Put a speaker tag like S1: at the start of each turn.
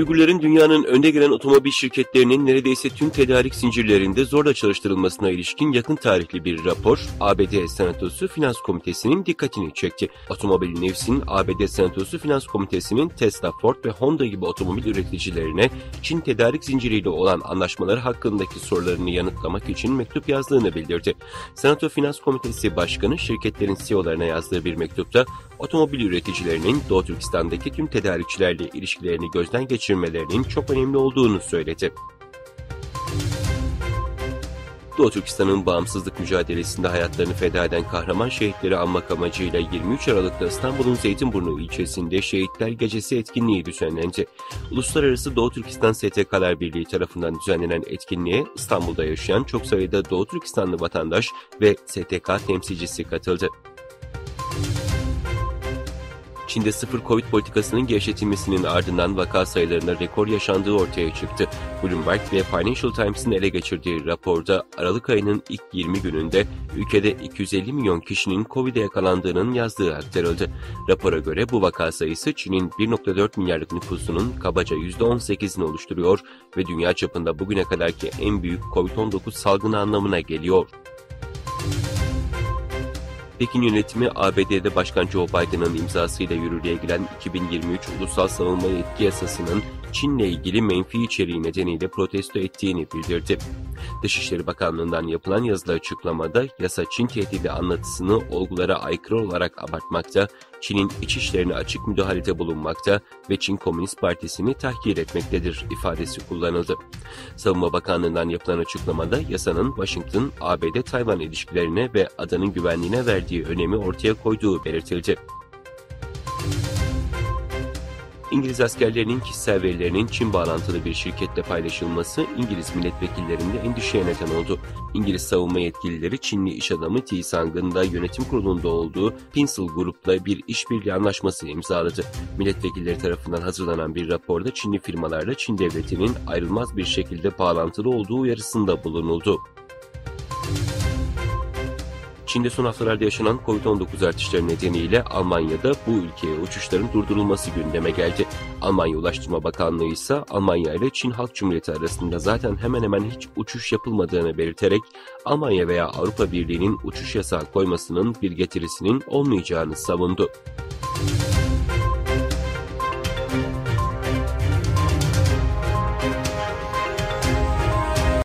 S1: Uygurların dünyanın önde gelen otomobil şirketlerinin neredeyse tüm tedarik zincirlerinde zorla çalıştırılmasına ilişkin yakın tarihli bir rapor, ABD Senatosu Finans Komitesi'nin dikkatini çekti. Otomobil News'in ABD Senatosu Finans Komitesi'nin Tesla, Ford ve Honda gibi otomobil üreticilerine Çin tedarik zinciriyle olan anlaşmaları hakkındaki sorularını yanıtlamak için mektup yazdığını bildirdi. Senato Finans Komitesi Başkanı şirketlerin CEO'larına yazdığı bir mektupta otomobil üreticilerinin Doğu Türkistan'daki tüm tedarikçilerle ilişkilerini gözden geçirmelerinin çok önemli olduğunu söyledi. Doğu Türkistan'ın bağımsızlık mücadelesinde hayatlarını feda eden kahraman şehitleri anmak amacıyla 23 Aralık'ta İstanbul'un Zeytinburnu ilçesinde Şehitler Gecesi etkinliği düzenlendi. Uluslararası Doğu Türkistan STK'lar Birliği tarafından düzenlenen etkinliğe İstanbul'da yaşayan çok sayıda Doğu Türkistanlı vatandaş ve STK temsilcisi katıldı. Çin'de sıfır Covid politikasının gevşetilmesinin ardından vaka sayılarında rekor yaşandığı ortaya çıktı. Bloomberg ve Financial Times'ın ele geçirdiği raporda Aralık ayının ilk 20 gününde ülkede 250 milyon kişinin Covid'e yakalandığının yazdığı aktarıldı. Rapora göre bu vaka sayısı Çin'in 1,4 milyarlık nüfusunun kabaca %18'ini oluşturuyor ve dünya çapında bugüne kadarki en büyük Covid-19 salgını anlamına geliyor. Pekin yönetimi ABD'de Başkan Joe Biden'ın imzasıyla yürürlüğe giren 2023 Ulusal Savunma Yetki Yasası'nın Çin'le ilgili menfi içeriği nedeniyle protesto ettiğini bildirdi. Dışişleri Bakanlığı'ndan yapılan yazılı açıklamada yasa Çin tehdidi anlatısını olgulara aykırı olarak abartmakta, Çin'in iç işlerine açık müdahalede bulunmakta ve Çin Komünist Partisi'ni tahkir etmektedir ifadesi kullanıldı. Savunma Bakanlığı'ndan yapılan açıklamada yasanın Washington, ABD-Tayvan ilişkilerine ve adanın güvenliğine verdiği önemi ortaya koyduğu belirtildi. İngiliz askerlerinin kişisel verilerinin Çin bağlantılı bir şirketle paylaşılması İngiliz milletvekillerinde endişeye neden oldu. İngiliz savunma yetkilileri Çinli iş adamı T-Sang'ın da yönetim kurulunda olduğu Pinsel Group'la bir işbirliği anlaşması imzaladı. Milletvekilleri tarafından hazırlanan bir raporda Çinli firmalarla Çin devletinin ayrılmaz bir şekilde bağlantılı olduğu uyarısında bulunuldu. Çin'de son haftalarda yaşanan Covid-19 artışları nedeniyle Almanya'da bu ülkeye uçuşların durdurulması gündeme geldi. Almanya Ulaştırma Bakanlığı ise Almanya ile Çin Halk Cumhuriyeti arasında zaten hemen hemen hiç uçuş yapılmadığını belirterek Almanya veya Avrupa Birliği'nin uçuş yasağı koymasının bir getirisinin olmayacağını savundu.